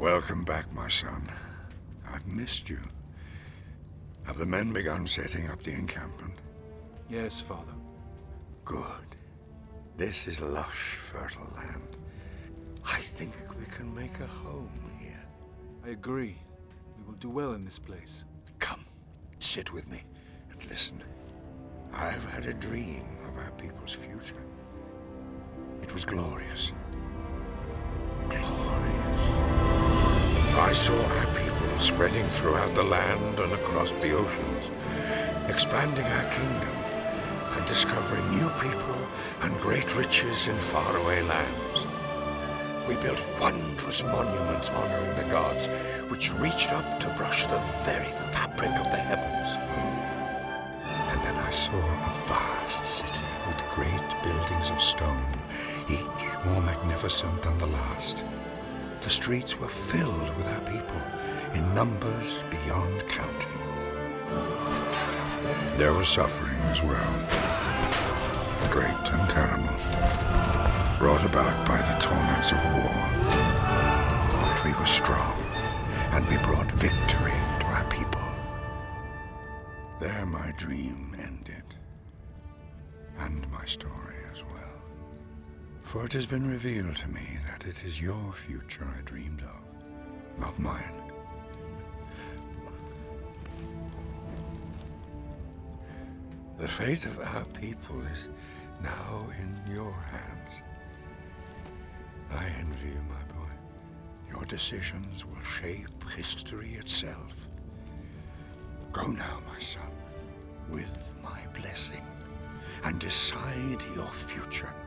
Welcome back, my son. I've missed you. Have the men begun setting up the encampment? Yes, Father. Good. This is lush, fertile land. I think we can make a home here. I agree. We will do well in this place. Come, sit with me and listen. I've had a dream of our people's future. It was glorious. Glorious. I saw our people spreading throughout the land and across the oceans, expanding our kingdom and discovering new people and great riches in faraway lands. We built wondrous monuments honoring the gods, which reached up to brush the very fabric of the heavens. And then I saw a vast city with great buildings of stone, each more magnificent than the last. The streets were filled with our people, in numbers beyond counting. There was suffering as well, great and terrible, brought about by the torments of war. But we were strong, and we brought victory to our people. There my dream ended, and my story as well. For it has been revealed to me that it is your future I dreamed of, not mine. The fate of our people is now in your hands. I envy you, my boy. Your decisions will shape history itself. Go now, my son, with my blessing, and decide your future.